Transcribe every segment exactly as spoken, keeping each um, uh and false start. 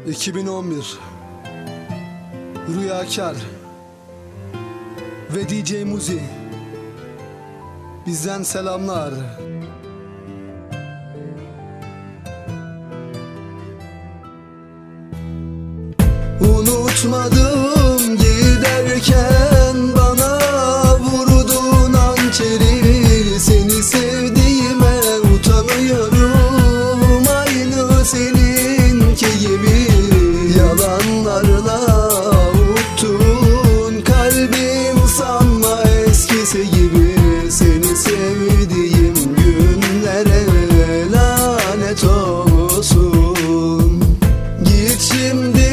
iki bin on bir Rüyakar ve D J Muzi, bizden selamlar. Unutmadım giderken bana vurduğun hançeri, seni sevdiğime utanıyorum, aynı seninki gibi. Yalanlarla unuttun kalbim, sanma eskisi gibi. Seni sevdiğim günlere lanet olsun. Git şimdi,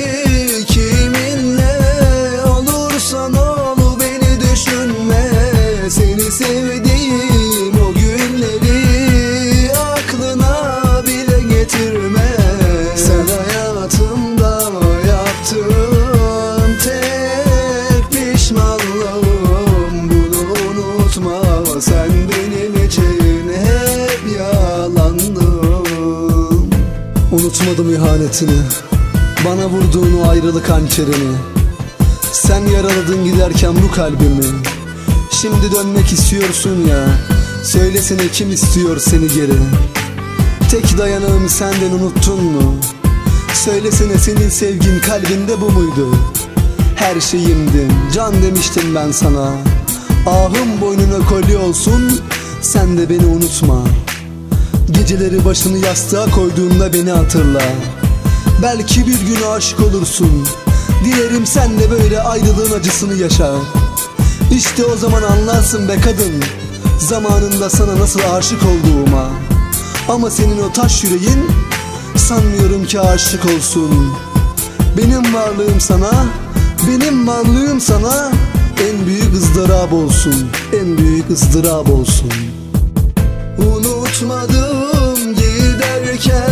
seni sevdiğim o günleri aklına bile getirme. Sen hayatımda yaptığım tek pişmanlığım, bunu unutma. Sen benim için hep yalandın. Unutmadım ihanetini, bana vurduğun o ayrılık hançerini. Sen yaraladın giderken bu kalbimi. Şimdi dönmek istiyorsun ya, söylesene kim istiyor seni geri? Tek dayanağımı senden unuttun mu? Söylesene senin sevgin kalbinde bu muydu? Her şeyimdin, can demiştim ben sana. Ahım boynuna kolye olsun, sen de beni unutma. Geceleri başını yastığa koyduğunda beni hatırla. Belki bir gün aşık olursun, dilerim sen de böyle ayrılığın acısını yaşa. İşte o zaman anlarsın be kadın, zamanında sana nasıl aşık olduğuma. Ama senin o taş yüreğin sanmıyorum ki aşık olsun. Benim varlığım sana, benim varlığım sana en büyük ızdırap olsun, en büyük ızdırap olsun. Unutmadım giderken